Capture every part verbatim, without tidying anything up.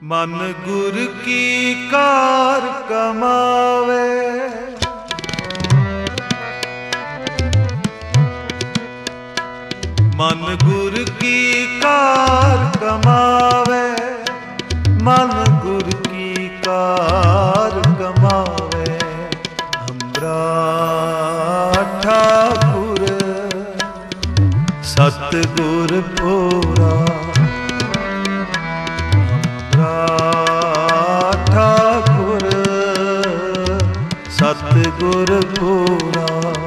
मन गुर की कार कमावे, मन गुर की कार कमावे, मन गुर की कार कमावे। हमरा ठाकुर सतगुर पूरा, ठाकुर सतगुर पूरा।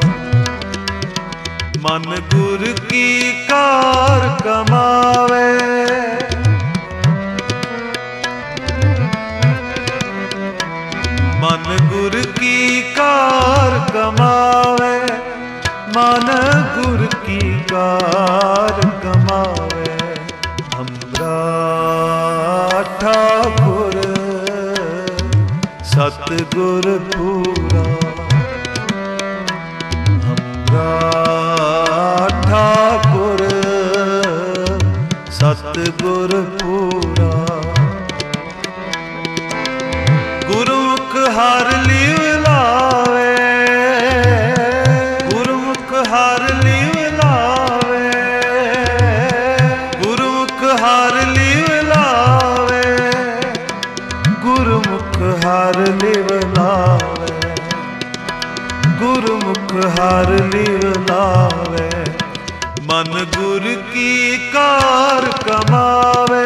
मन गुर की कार कमावे, मन गुर की कार कमावे, मन गुर की कार कमावे। हमरा ठाकुर सतगुर पूरा, हमरा ठाकुर सतगुर पूरा। गुरुमुख हर लीव लावे, गुरुमुख हर लीव लावे, गुरुमुख हर लीव लावे, गुरुमुख हर लीव लावे, गुरुमुख हर लीव लावे। मन गुर की कार कमावे,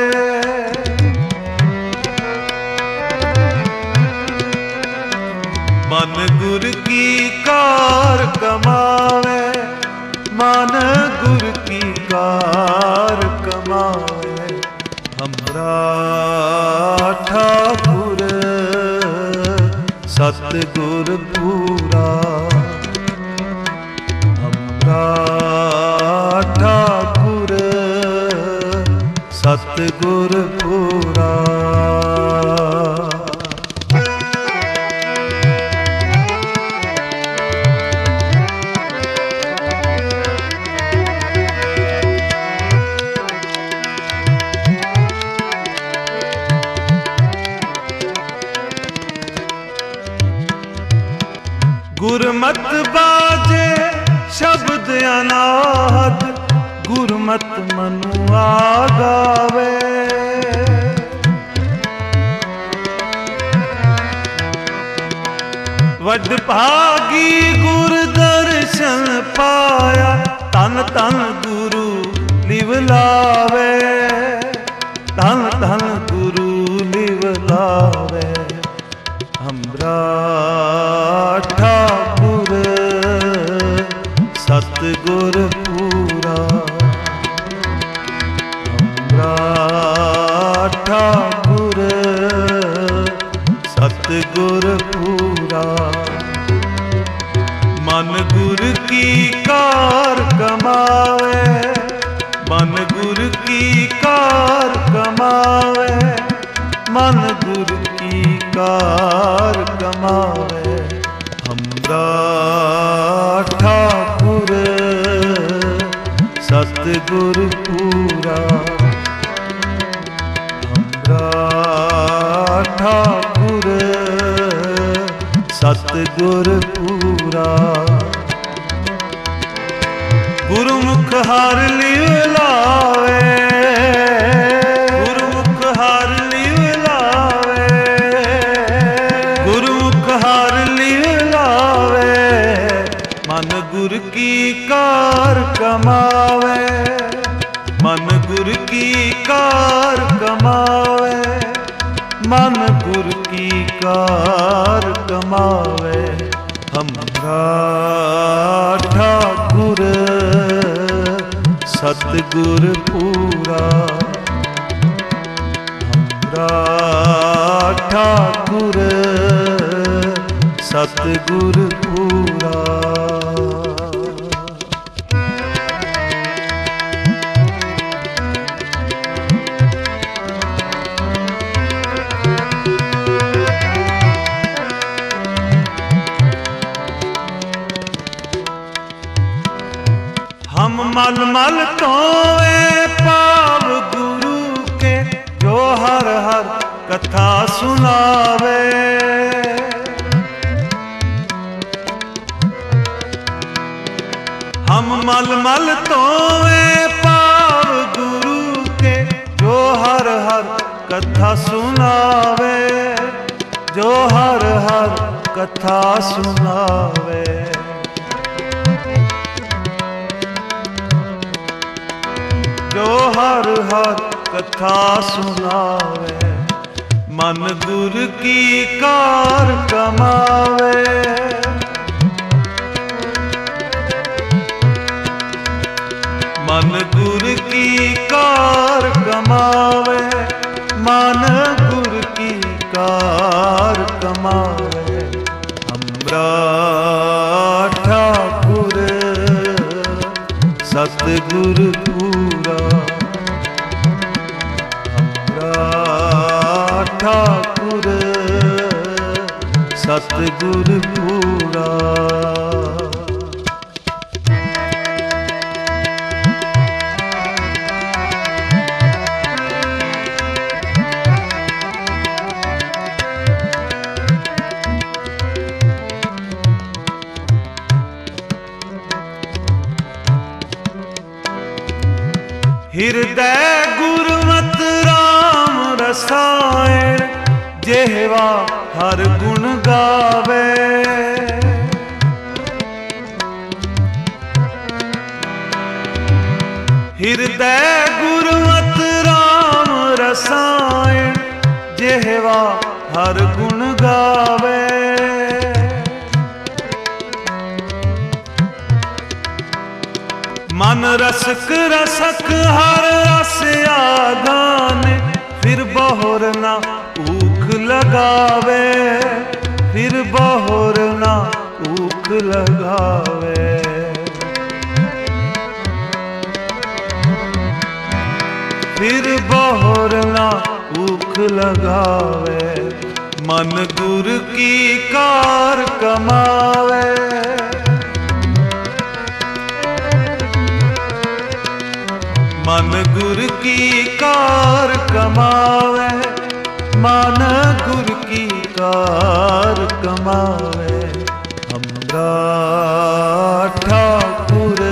मन गुर की कार कमावे, मन गुर की कार कमावे। हमरा ठाकुर सतगुर पूरा, हमरा ठाकुर सतगुर पूरा। गुरमत बाजे शब्द अनाहत, गुरमत मनु आगावे। वड भागी गुर दर्शन पाया, तन तन गुरु लिव लावे, तन तन गुरु लिव लावे। हमरा ठाकुर सतगुर पूरा, हमरा ठाकुर सतगुर पूरा। मन गुर की कार कमावे, मन गुर की कार कमावे, मन गुर की कार कमावे। हमरा ठाकुर सतगुर पूरा, हमरा ठाकुर सतगुर पूरा। गुरुमुख हर लीव लावे, गुरुमुख हर लीव लावे, गुरुमुख हर लीव लावे। मन गुर की कार कमावे, मन गुर की कार कमावे, मन गुर की कार कमावे। हमरा ठाकुर सतगुर पूरा, हमरा ठाकुर सतगुर पूरा। हम मल मल धोए पाव गुरु के, जो हर हर कथा सुनावे। हम मल मल तोवे पाव गुरु के, जो हर हर कथा सुनावे, जो हर हर कथा सुनावे। जो हर हर कथा सुनावे, मन गुर की कार कमावे। मन गुर की कार कमावे, मन गुर की कार कमावे। हमरा ठाकुर सतगुर पूरा, हमरा ठाकुर सतगुर पूरा। हृदय गुरमत राम रसायन, जेहवा हर गुण गावे। हृदय गुरमत राम रसायन, जेहवा हर गुण गावे। मन रसक रसक हर रस आगाने, फिर बहुर ना ऊख लगावे, फिर बहुर ना ऊख लगावे। फिर बहुर ना ऊख लगावे, मन गुर की कार कमावे। मन गुर की कार कमावे, मन गुर की कार कमावे। हमरा ठाकुर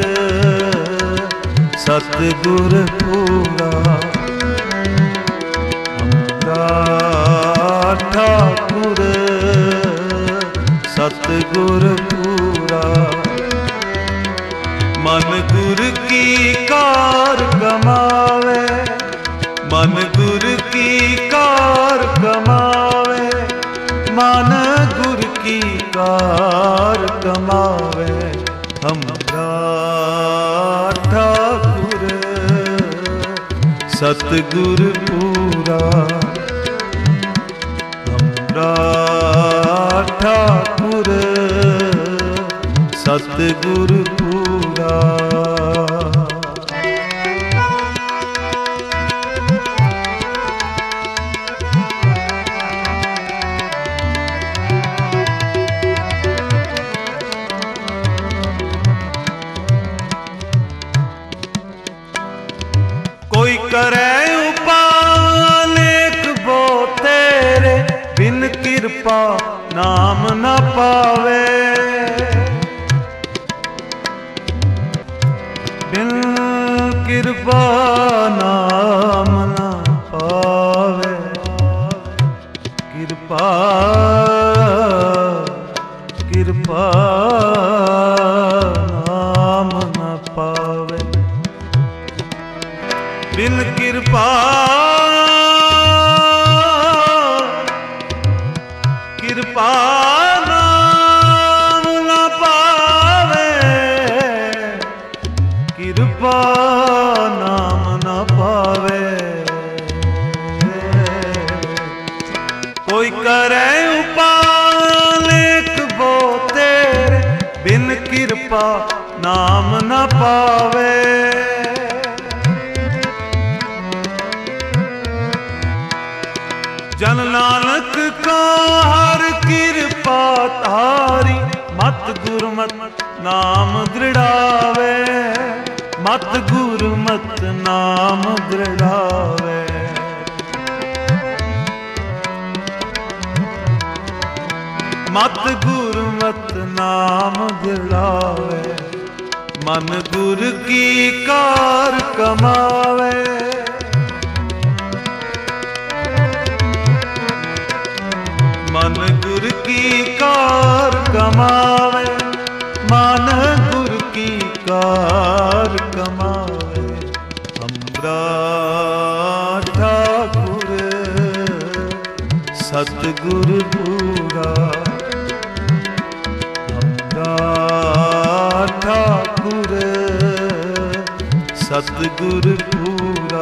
सतगुर पूरा, हमरा ठाकुर सतगुर पूरा। मन गुर की कार कमावे, मन गुर की कार कमावे, मन गुर की कार कमावे। हमरा ठाकुर सतगुर पूरा, हमरा ठाकुर सतगुर पूरा। कोई करे उपाय नेक बो तेरे, बिन कृपा नाम न पावे। बिन कृपा नाम न पावे, कृपा कृपा नाम न पावे। बिन कृपा कृपा नाम न पावे, कृपा नाम न पावे। कोई करे उपाय नेक बो तेरे, बिन कृपा नाम न पावे। जन नानक को हर कृपा तारी, मत गुरमत नाम दृढ़ावे, मत गुरमत नाम दृढ़ावे। मत गुरमत नाम दिलावे, मन गुर की कार कमावे। मन गुर की कार कमावे, मन गुर की कार कमावे। हमरा ठाकुर सतगुर पूरा, हमरा ठाकुर सतगुर पूरा।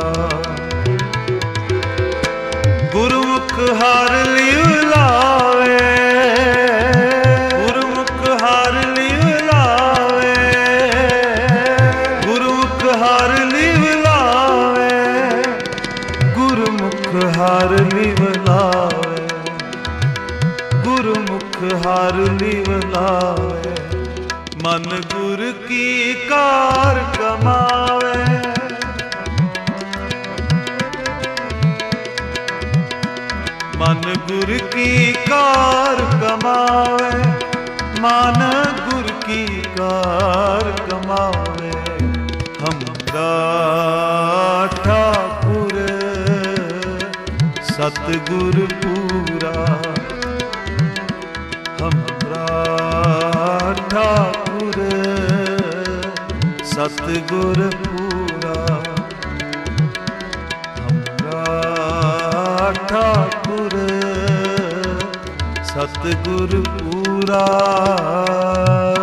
गुरमुख हर लिव लावे, गुरमुख हर लिव लावे, गुरमुख हर लिव लावे, गुरमुख हर लिव लावे, गुरमुख हर लिव लावे। मन गुर की कार कमावे, मन गुर की कार कमावे, मन गुर की कार कमावे। हमरा ठाकुर सतगुर पूरा, हमरा ठाकुर सतगुर पूरा, हमरा ठाकुर सतगुर पूरा।